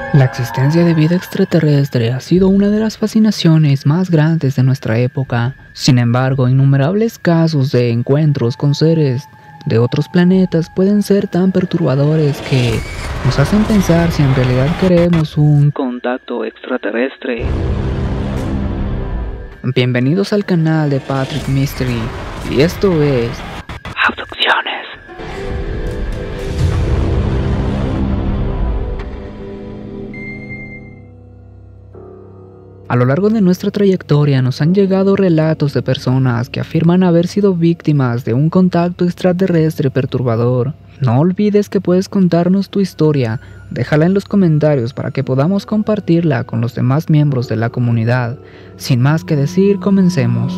La existencia de vida extraterrestre ha sido una de las fascinaciones más grandes de nuestra época. Sin embargo, innumerables casos de encuentros con seres de otros planetas pueden ser tan perturbadores que nos hacen pensar si en realidad queremos un contacto extraterrestre. Bienvenidos al canal de Patrick Mystery, y esto es Abducciones. A lo largo de nuestra trayectoria nos han llegado relatos de personas que afirman haber sido víctimas de un contacto extraterrestre perturbador. No olvides que puedes contarnos tu historia, déjala en los comentarios para que podamos compartirla con los demás miembros de la comunidad. Sin más que decir, comencemos.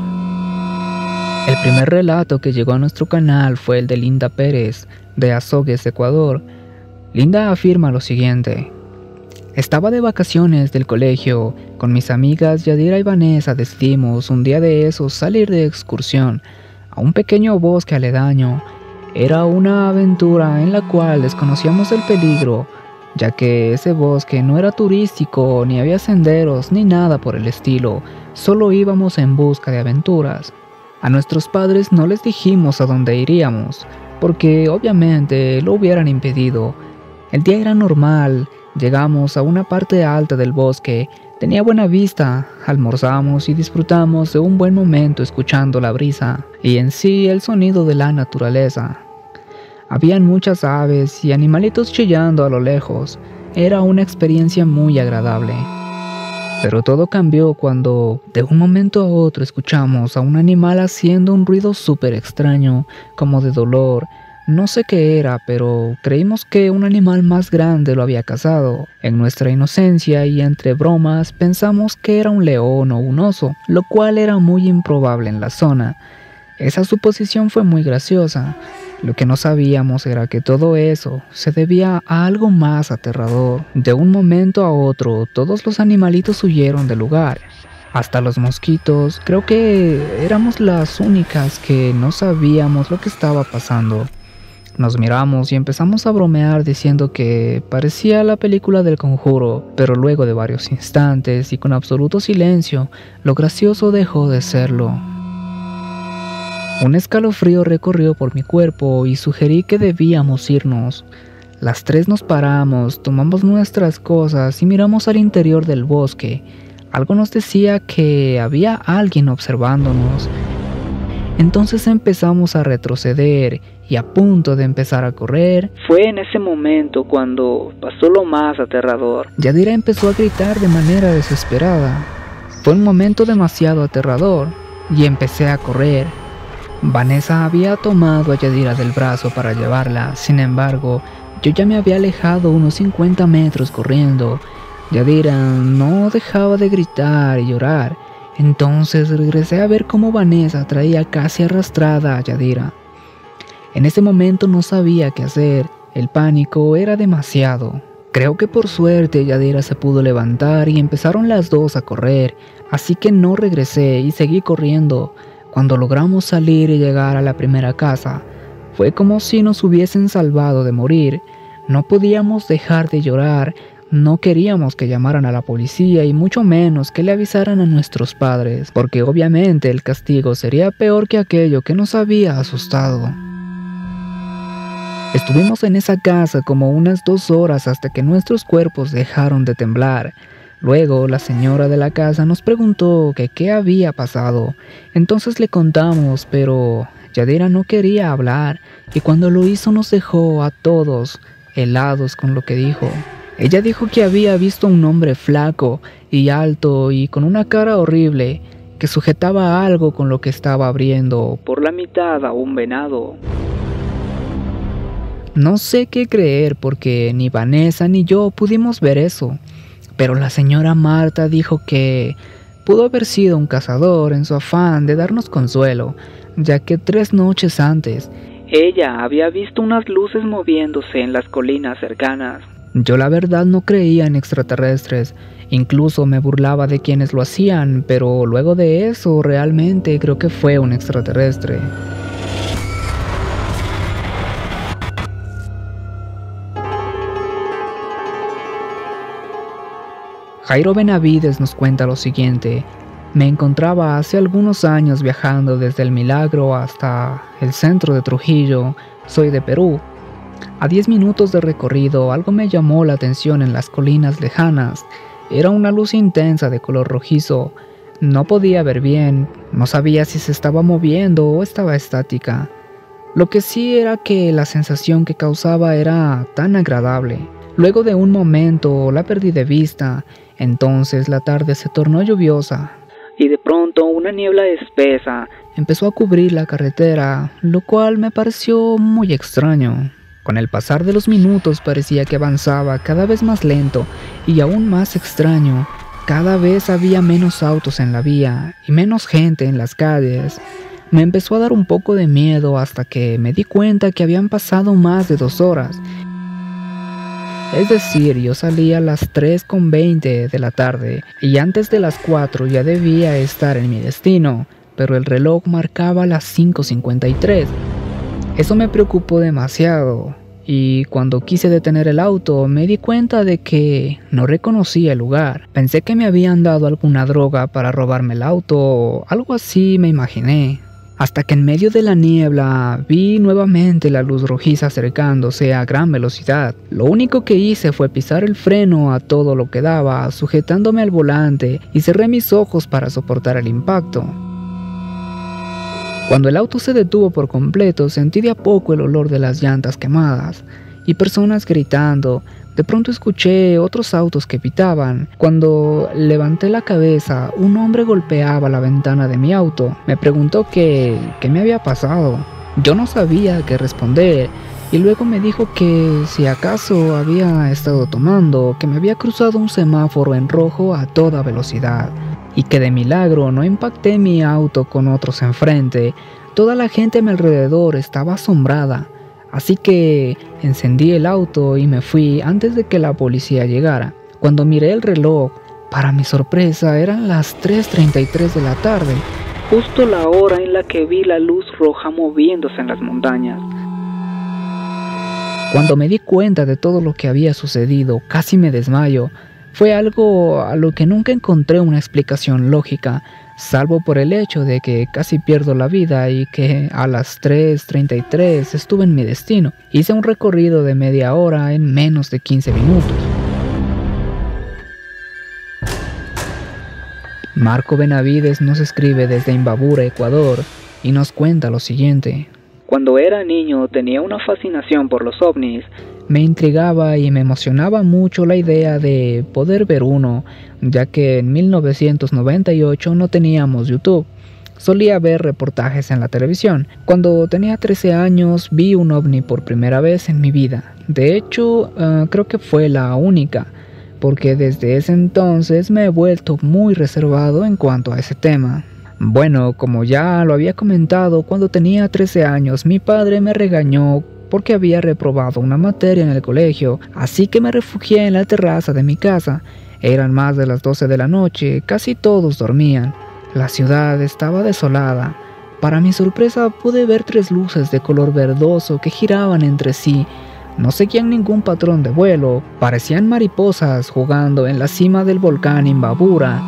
El primer relato que llegó a nuestro canal fue el de Linda Pérez, de Azogues, Ecuador. Linda afirma lo siguiente: estaba de vacaciones del colegio. Con mis amigas Yadira y Vanessa decidimos un día de esos salir de excursión a un pequeño bosque aledaño. Era una aventura en la cual desconocíamos el peligro, ya que ese bosque no era turístico, ni había senderos, ni nada por el estilo. Solo íbamos en busca de aventuras. A nuestros padres no les dijimos a dónde iríamos, porque obviamente lo hubieran impedido. El día era normal. Llegamos a una parte alta del bosque, tenía buena vista, almorzamos y disfrutamos de un buen momento escuchando la brisa y en sí el sonido de la naturaleza. Habían muchas aves y animalitos chillando a lo lejos, era una experiencia muy agradable. Pero todo cambió cuando, de un momento a otro, escuchamos a un animal haciendo un ruido súper extraño, como de dolor. No sé qué era, pero creímos que un animal más grande lo había cazado. En nuestra inocencia y entre bromas pensamos que era un león o un oso, lo cual era muy improbable en la zona. Esa suposición fue muy graciosa. Lo que no sabíamos era que todo eso se debía a algo más aterrador. De un momento a otro, todos los animalitos huyeron del lugar. Hasta los mosquitos. Creo que éramos las únicas que no sabíamos lo que estaba pasando. Nos miramos y empezamos a bromear diciendo que parecía la película del Conjuro, pero luego de varios instantes y con absoluto silencio, lo gracioso dejó de serlo. Un escalofrío recorrió por mi cuerpo y sugerí que debíamos irnos. Las tres nos paramos, tomamos nuestras cosas y miramos al interior del bosque. Algo nos decía que había alguien observándonos. Entonces empezamos a retroceder y a punto de empezar a correr. Fue en ese momento cuando pasó lo más aterrador. Yadira empezó a gritar de manera desesperada. Fue un momento demasiado aterrador y empecé a correr. Vanessa había tomado a Yadira del brazo para llevarla. Sin embargo, yo ya me había alejado unos 50 metros corriendo. Yadira no dejaba de gritar y llorar. Entonces regresé a ver cómo Vanessa traía casi arrastrada a Yadira. En ese momento no sabía qué hacer, el pánico era demasiado. Creo que por suerte Yadira se pudo levantar y empezaron las dos a correr, así que no regresé y seguí corriendo. Cuando logramos salir y llegar a la primera casa, fue como si nos hubiesen salvado de morir. No podíamos dejar de llorar. No queríamos que llamaran a la policía y mucho menos que le avisaran a nuestros padres, porque obviamente el castigo sería peor que aquello que nos había asustado. Estuvimos en esa casa como unas 2 horas hasta que nuestros cuerpos dejaron de temblar. Luego la señora de la casa nos preguntó que qué había pasado. Entonces le contamos, pero Yadira no quería hablar y cuando lo hizo nos dejó a todos helados con lo que dijo. Ella dijo que había visto a un hombre flaco y alto y con una cara horrible, que sujetaba algo con lo que estaba abriendo por la mitad a un venado. No sé qué creer porque ni Vanessa ni yo pudimos ver eso, pero la señora Marta dijo que pudo haber sido un cazador en su afán de darnos consuelo, ya que 3 noches antes ella había visto unas luces moviéndose en las colinas cercanas. Yo la verdad no creía en extraterrestres, incluso me burlaba de quienes lo hacían, pero luego de eso realmente creo que fue un extraterrestre. Jairo Benavides nos cuenta lo siguiente: me encontraba hace algunos años viajando desde El Milagro hasta el centro de Trujillo. Soy de Perú. A 10 minutos de recorrido, algo me llamó la atención en las colinas lejanas. Era una luz intensa de color rojizo. No podía ver bien, no sabía si se estaba moviendo o estaba estática. Lo que sí era que la sensación que causaba era tan agradable. Luego de un momento la perdí de vista. Entonces la tarde se tornó lluviosa y de pronto una niebla espesa empezó a cubrir la carretera, lo cual me pareció muy extraño. Con el pasar de los minutos parecía que avanzaba cada vez más lento y aún más extraño. Cada vez había menos autos en la vía y menos gente en las calles. Me empezó a dar un poco de miedo hasta que me di cuenta que habían pasado más de 2 horas. Es decir, yo salí a las 3:20 de la tarde y antes de las 4 ya debía estar en mi destino, pero el reloj marcaba las 5:53. Eso me preocupó demasiado y cuando quise detener el auto me di cuenta de que no reconocía el lugar. Pensé que me habían dado alguna droga para robarme el auto o algo así me imaginé. Hasta que en medio de la niebla vi nuevamente la luz rojiza acercándose a gran velocidad. Lo único que hice fue pisar el freno a todo lo que daba, sujetándome al volante, y cerré mis ojos para soportar el impacto. Cuando el auto se detuvo por completo, sentí de a poco el olor de las llantas quemadas y personas gritando. De pronto escuché otros autos que pitaban. Cuando levanté la cabeza, un hombre golpeaba la ventana de mi auto. Me preguntó qué me había pasado. Yo no sabía qué responder y luego me dijo que si acaso había estado tomando, que me había cruzado un semáforo en rojo a toda velocidad y que de milagro no impacté mi auto con otros enfrente. Toda la gente a mi alrededor estaba asombrada. Así que encendí el auto y me fui antes de que la policía llegara. Cuando miré el reloj, para mi sorpresa eran las 3:33 de la tarde, justo la hora en la que vi la luz roja moviéndose en las montañas. Cuando me di cuenta de todo lo que había sucedido, casi me desmayo. Fue algo a lo que nunca encontré una explicación lógica, salvo por el hecho de que casi pierdo la vida y que a las 3:33 estuve en mi destino. Hice un recorrido de media hora en menos de 15 minutos. Marco Benavides nos escribe desde Imbabura, Ecuador, y nos cuenta lo siguiente: cuando era niño tenía una fascinación por los ovnis. Me intrigaba y me emocionaba mucho la idea de poder ver uno, ya que en 1998 no teníamos YouTube. Solía ver reportajes en la televisión. Cuando tenía 13 años vi un ovni por primera vez en mi vida. De hecho, creo que fue la única, porque desde ese entonces me he vuelto muy reservado en cuanto a ese tema. Bueno, como ya lo había comentado, cuando tenía 13 años mi padre me regañó porque había reprobado una materia en el colegio, así que me refugié en la terraza de mi casa. Eran más de las 12 de la noche, casi todos dormían. La ciudad estaba desolada. Para mi sorpresa pude ver 3 luces de color verdoso que giraban entre sí. No seguían ningún patrón de vuelo, parecían mariposas jugando en la cima del volcán Imbabura.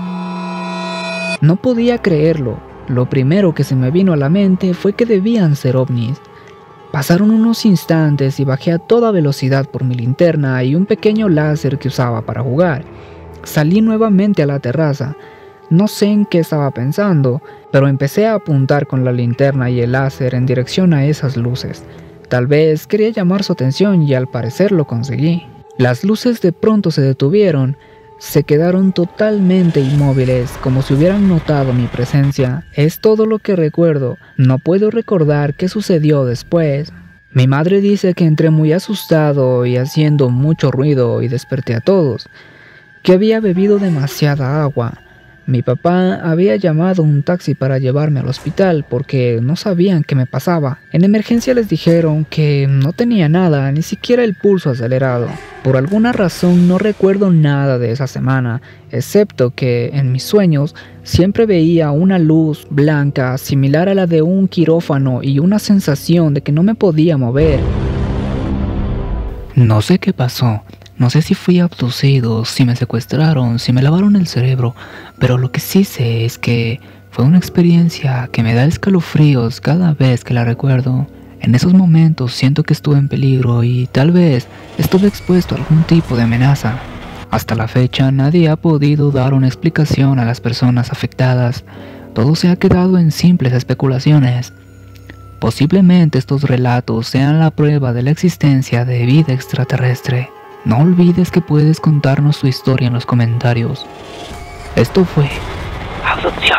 No podía creerlo. Lo primero que se me vino a la mente fue que debían ser ovnis. Pasaron unos instantes y bajé a toda velocidad por mi linterna y un pequeño láser que usaba para jugar. Salí nuevamente a la terraza. No sé en qué estaba pensando, pero empecé a apuntar con la linterna y el láser en dirección a esas luces. Tal vez quería llamar su atención y al parecer lo conseguí. Las luces de pronto se detuvieron. Se quedaron totalmente inmóviles, como si hubieran notado mi presencia. Es todo lo que recuerdo. No puedo recordar qué sucedió después. Mi madre dice que entré muy asustado y haciendo mucho ruido y desperté a todos, que había bebido demasiada agua. Mi papá había llamado un taxi para llevarme al hospital porque no sabían qué me pasaba. En emergencia les dijeron que no tenía nada, ni siquiera el pulso acelerado. Por alguna razón no recuerdo nada de esa semana, excepto que en mis sueños siempre veía una luz blanca similar a la de un quirófano y una sensación de que no me podía mover. No sé qué pasó. No sé si fui abducido, si me secuestraron, si me lavaron el cerebro, pero lo que sí sé es que fue una experiencia que me da escalofríos cada vez que la recuerdo. En esos momentos siento que estuve en peligro y tal vez estuve expuesto a algún tipo de amenaza. Hasta la fecha nadie ha podido dar una explicación a las personas afectadas. Todo se ha quedado en simples especulaciones. Posiblemente estos relatos sean la prueba de la existencia de vida extraterrestre. No olvides que puedes contarnos tu historia en los comentarios. Esto fue Abducción.